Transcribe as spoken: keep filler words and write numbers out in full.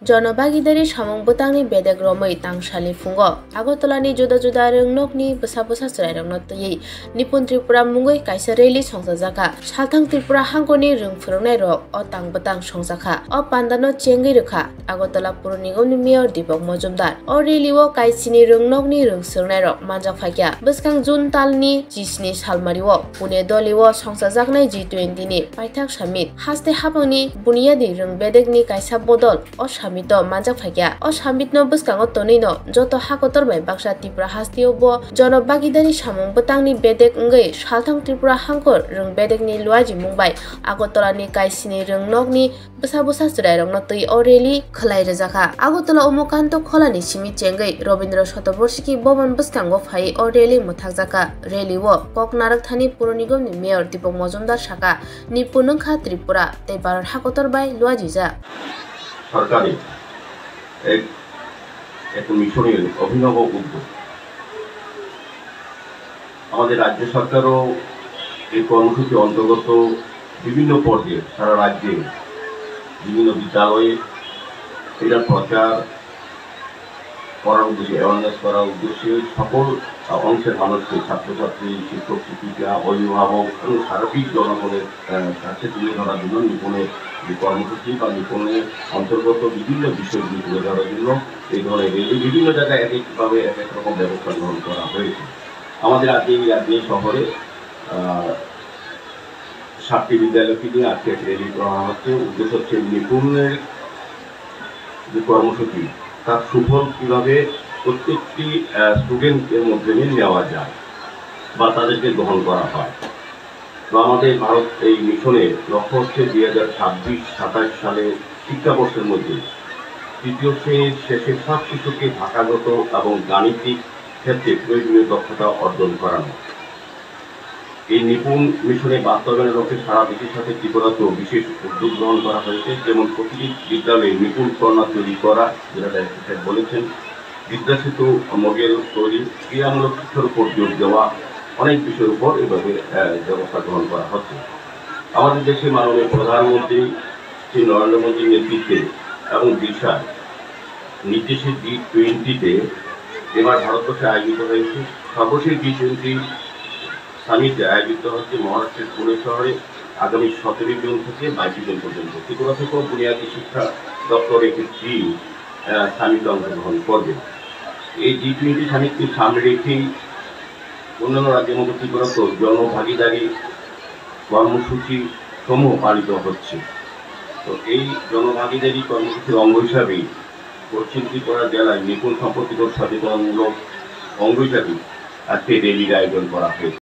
Jonobagidari samung butangni bedek romoi tangsali fungo Agotolani juda juda rengnokni busa busa serai rengnok tui Nipun Tripura mungoi kaisa rally songsajaka Salthang Tripura hangkoni rung phurungnai rok o tang butang songsaka o pandano chengi rukha Agotola Pur Nigomni Mayor Deepak Majumdar o rally o kaisini rengnokni rung surungnai rok manjak phakya Buskang June talni jisni salmario Pune doliwo songsajaknai G twenty ni paithak summit haste habangni buniyadi rung bedekni kaisa bodol o Samito manjak phakya o samit no buskango tonei no joto hakotor bai baksa Tripura hastio bo Jonobagidari samung butangni bedek ongoi Salthang Tripura hangkor rung bedekni luaji mungbai Agotola ni kaisini rungnokni busa busa churai rokno tui o rally khlai rejaka Agotola Umukanto kholani simi chengai Robindra Shatoborshiki Bhavan buskango phai o rally muthakjaka rally o Koknarak Thani Pur Nigom ni Mayor Deepak Majumdar saka ni punungkha Tripura tei Bharat hakotor bai luaji ja সরকারি এক এক মিশনের অভিনব উদ্যোগ আমাদের রাজ্য সরকারও এই কর্মসূচি অন্তর্গত বিভিন্ন পর্যায়ে সারা রাজ্যে বিভিন্ন বিদ্যালয়ে এটার প্রচার করার উদ্দেশ্যে অ্যাওয়ারনেস করার উদ্দেশ্যে সকল অংশের মানুষকে ছাত্রছাত্রী শিক্ষক শিক্ষিকা অভিভাবক এবং সার্বিক জনগণের কাছে তুলে ধরার জন্য নিপুণের যে কর্মসূচি বা নিপুণের অন্তর্গত বিভিন্ন বিষয়গুলি তুলে ধরার জন্য এই ধরনের রেলি বিভিন্ন জায়গায় এক একভাবে এক এক রকম ব্যবস্থা গ্রহণ করা হয়েছে আমাদের আজকে এই রাজ্যে শহরে সাতটি বিদ্যালয়কে নিয়ে আজকে রেলি করা হচ্ছে উদ্দেশ্য হচ্ছে নিপুণের যে কর্মসূচি তার সুফল কীভাবে প্রত্যেকটি স্টুডেন্টের মধ্যে নেওয়া যায় বা তাদেরকে গ্রহণ করা হয় তো আমাদের ভারত এই মিশনের লক্ষ্য হচ্ছে দুই হাজার ছাব্বিশ সাতাশ সালে শিক্ষাবর্ষের মধ্যে তৃতীয় শ্রেণীর শেষে সব শিশুকে ভাষাগত এবং গাণিতিক ক্ষেত্রে প্রয়োজনীয় দক্ষতা অর্জন করানো এই নিপুণ মিশনে বাস্তবায়নের লক্ষ্যে সারা দেশের সাথে ত্রিপুরাতেও বিশেষ উদ্যোগ গ্রহণ করা হয়েছে যেমন প্রতিটি বিদ্যালয়ে নিপুণ কর্নার তৈরি করা যেটা ডাইরেক্টর বলেছেন বিদ্যাসেতু মডেল তৈরি ক্রিয়ামূলক শিক্ষার উপর জোর দেওয়া অনেক বিষয়ের উপর এভাবে ব্যবস্থা গ্রহণ করা হচ্ছে আমাদের দেশে মাননীয় প্রধানমন্ত্রী শ্রী নরেন্দ্র মোদীর নেতৃত্বে এবং দিশায় নির্দেশে জি টোয়েন্টিতে এবার ভারতবর্ষে আয়োজিত হয়েছে সর্বশেষ জি টোয়েন্টি সামিটে আয়োজিত হচ্ছে মহারাষ্ট্রের পুনে শহরে আগামী সতেরোই জুন থেকে বাইশে জুন পর্যন্ত ত্রিপুরা থেকেও বুনিয়াদী শিক্ষা দপ্তর একটি টিম সামিটে অংশগ্রহণ করবে এই জি টোয়েন্টি সামিটকে সামনে রেখেই অন্যান্য রাজ্যের মতো ত্রিপুরাতেও জনভাগিদারি কর্মসূচি সমূহ পালিত হচ্ছে তো এই জনভাগিদারি কর্মসূচির অঙ্গ হিসাবেই পশ্চিম ত্রিপুরা জেলায় নিপুণ সম্পত্তিকর সচেতনমূলক অঙ্গ হিসাবে আজকে রেলির আয়োজন করা হয়েছে।